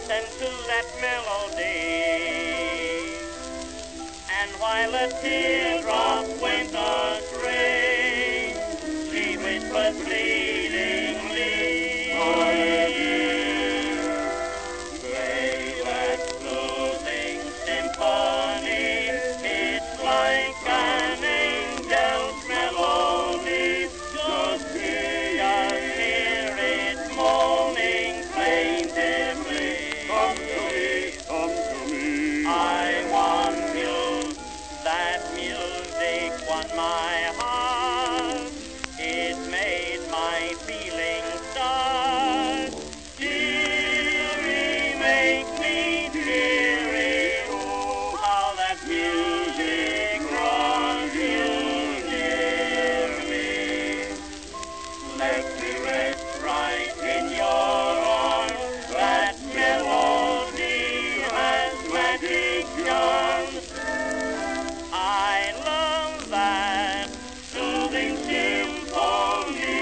listen to that melody. And while a teardrop went astray, she whispered pleadingly, "My dear, play that soothing symphony. It's like an angel's melody. Just hear it moaning plaintively. Come to me, come to me. I want you." That music won my heart. It made my feelings start. Dearie, make me dearie. Oh, how that music draws you near me. Let me rest right in your arms. That melody has magic charms. I love that soothing symphony.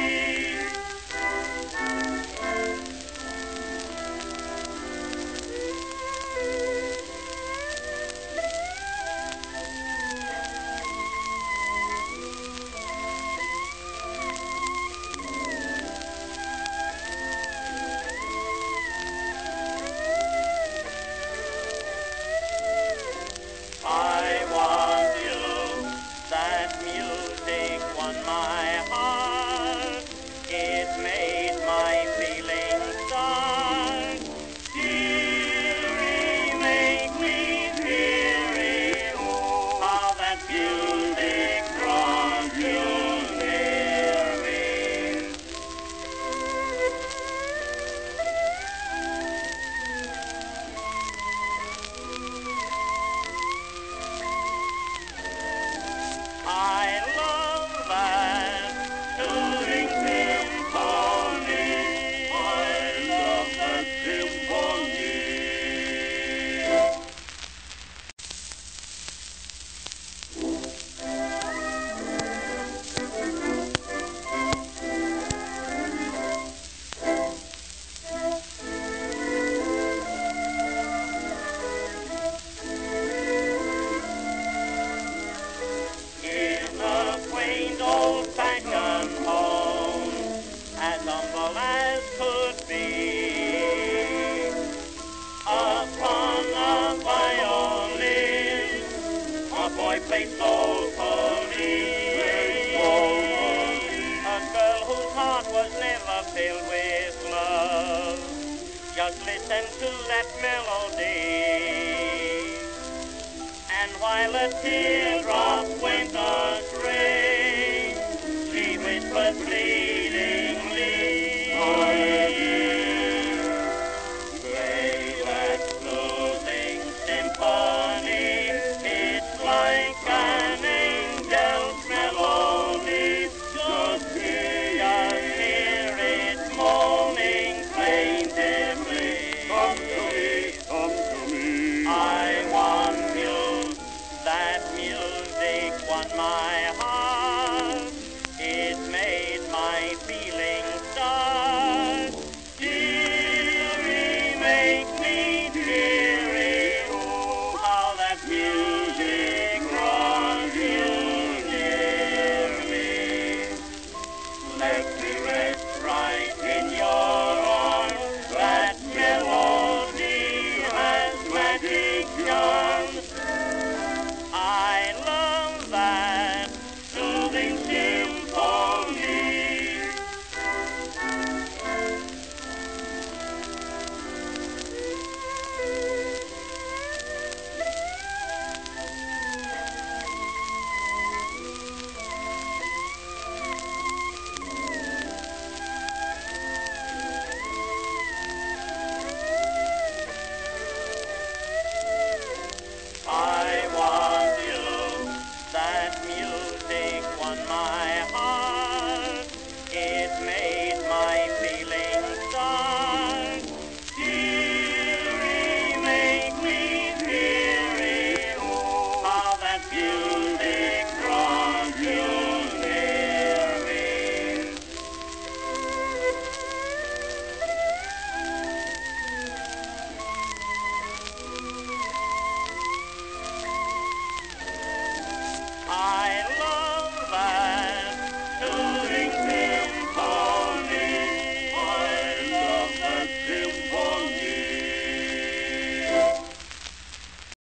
That music won my heart. It made my feelings start. Dearie, make me dearie. Oh, how that music draws you near me. I love that soothing symphony. I love that symphony. Old-fashioned home, as humble as could be, upon a violin, a boy played soulfully. A girl whose heart was never filled with love. Just listen to that melody. And while a teardrop went astray,